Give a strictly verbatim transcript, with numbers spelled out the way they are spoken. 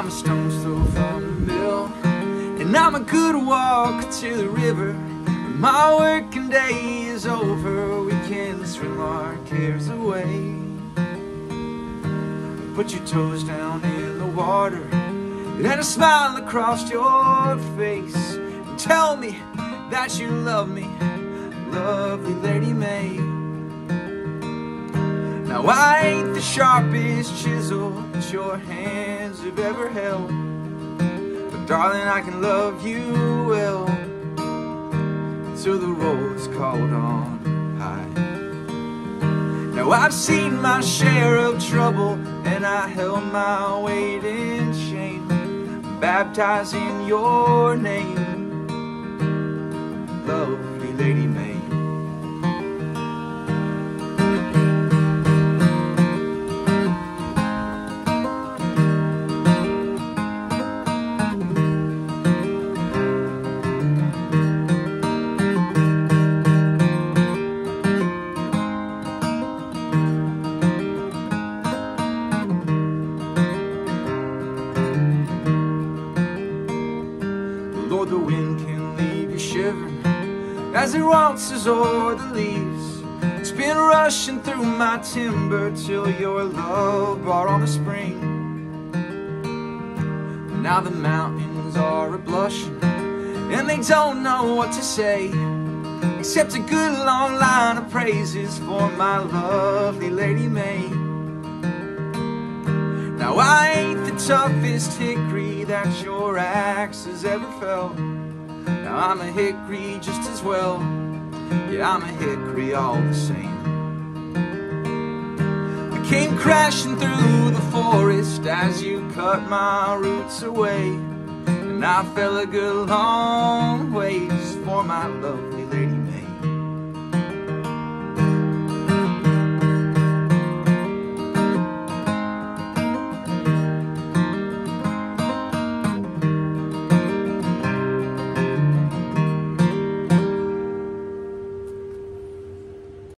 I'm a stone's throw from the mill, and I'm a good walk to the river. When my working day is over, we can swim our cares away. Put your toes down in the water and a smile across your face, and tell me that you love me, lovely Lady May. Now I ain't the sharpest chisel that your hands have ever held, but darling, I can love you well till the roll's called on high. Now I've seen my share of trouble, and I held my weight in shame, baptized in your name, lovely Lady May. Lord, the wind can leave you shivering as it waltzes o'er the leaves. It's been rushing through my timber till your love brought on the spring. Now the mountains are a-blushing, and they don't know what to say, except a good long line of praises for my lovely Lady May. Now I ain't the toughest hickory that your axe has ever felled. Now I'm a hickory just as well, yeah, I'm a hickory all the same. I came crashing through the forest as you cut my roots away, and I fell a good long ways for my lovely Lady